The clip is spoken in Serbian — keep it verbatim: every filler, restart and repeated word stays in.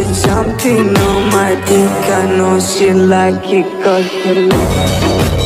something on my dick. I know she like it 'cause you